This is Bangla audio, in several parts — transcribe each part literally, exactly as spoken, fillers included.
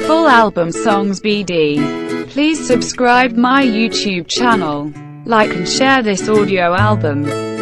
full album songs B D. Please subscribe my YouTube channel, like and share this audio album.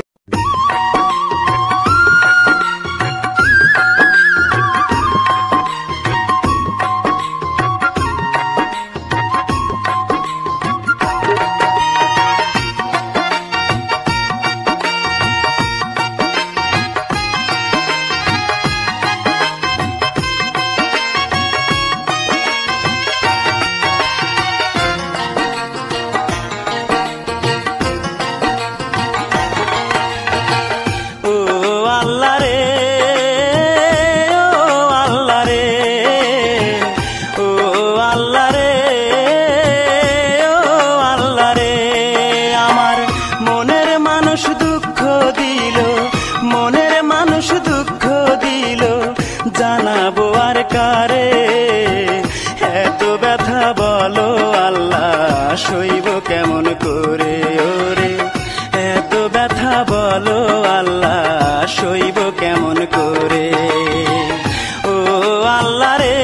জানাবো আর কারে এত ব্যথা বলো আল্লাহ সইব কেমন করে ওরে এত ব্যথা বলো আল্লাহ সইব কেমন করে ও আল্লাহ রে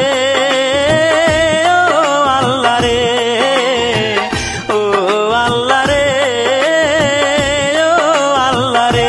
ও আল্লাহ রে ও আল্লাহ রে ও আল্লাহ রে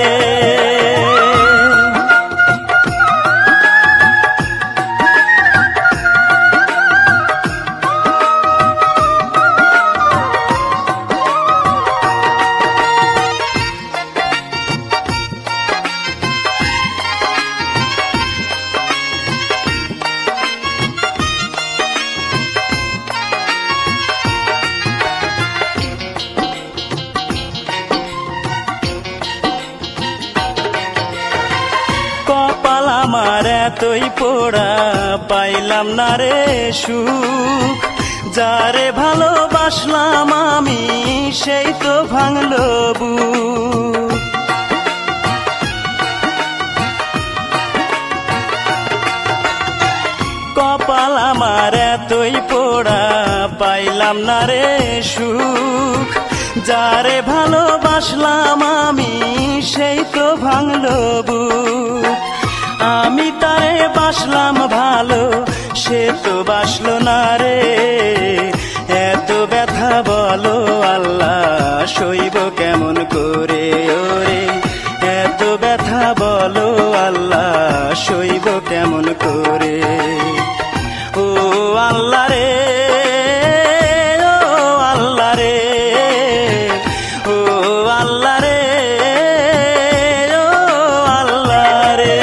কপাল আমার এতই পোড়া পাইলাম না রে সুখ যারে ভালোবাসলাম আমি সেই তো ভাঙলো বুক কপাল আমার এতই পোড়া পাইলাম না রে সুখ যারে ভালোবাসলাম আমি সেই তো ভাঙলো বুক আমি তারে বাসলাম ভালো সে তো বাসলো না রে এত ব্যথা বলো আল্লাহ সইব কেমন করে ওরে এত ব্যথা বলো আল্লাহ সইব কেমন করে ও আল্লাহ রে ও আল্লাহ রে ও আল্লাহ রে ও আল্লাহ রে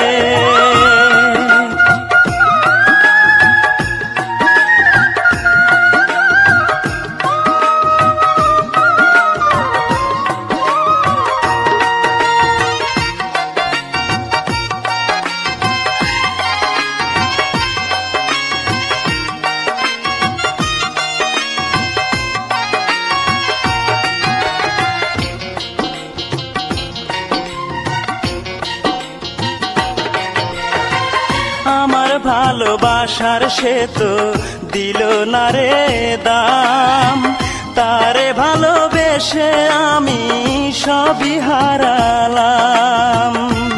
আমার ভালোবাসার সে তো দিল না রে দাম তারে ভালোবেসে আমি সবই হারালাম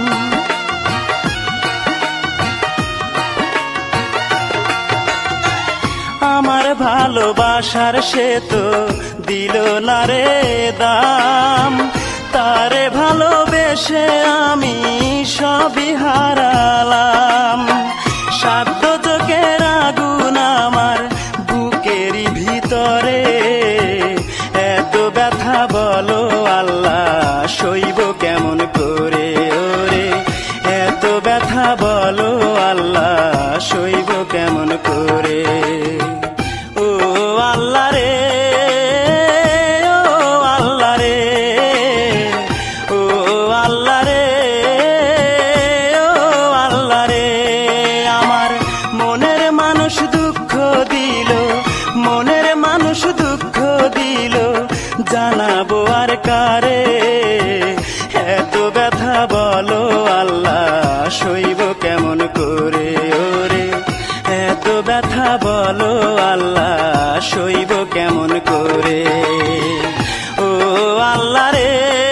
আমার ভালোবাসার সে তো দিল না রে দাম তারে ভালোবেসে আমি সবই হারালাম সাধ্য চোখের আগুন আমার বুকেরই ভিতরে এত ব্যথা বলো আল্লাহ সইব কেমন করে ওরে এত ব্যথা বলো আল্লাহ সইব কেমন করে ও আল্লাহ রে ও আল্লাহ রে ও আল্লাহ রে ও আল্লাহ রে আমার মনের মানুষ দুঃখ দিল মনের মানুষ দুঃখ দিল জানাবো আর কারে এত ব্যথা বলো আল্লাহ সইব কেমন করে ওরে এত ব্যথা বলো আল্লাহ সইব কেমন করে ও আল্লাহ রে।